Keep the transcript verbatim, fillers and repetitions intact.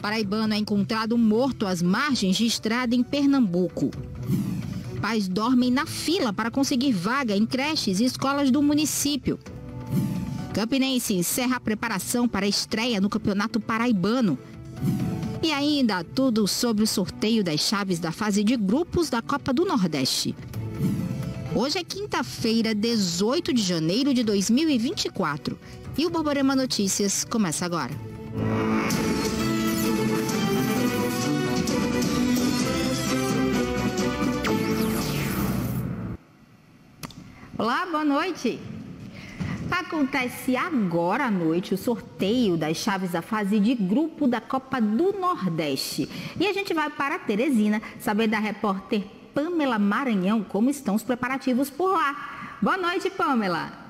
Paraibano é encontrado morto às margens de estrada em Pernambuco. Pais dormem na fila para conseguir vaga em creches e escolas do município. Campinense encerra a preparação para a estreia no Campeonato Paraibano. E ainda tudo sobre o sorteio das chaves da fase de grupos da Copa do Nordeste. Hoje é quinta-feira, dezoito de janeiro de dois mil e vinte e quatro. E o Borborema Notícias começa agora. Olá, boa noite. Acontece agora à noite o sorteio das chaves da fase de grupo da Copa do Nordeste. E a gente vai para Teresina saber da repórter Pamela Maranhão como estão os preparativos por lá. Boa noite, Pamela.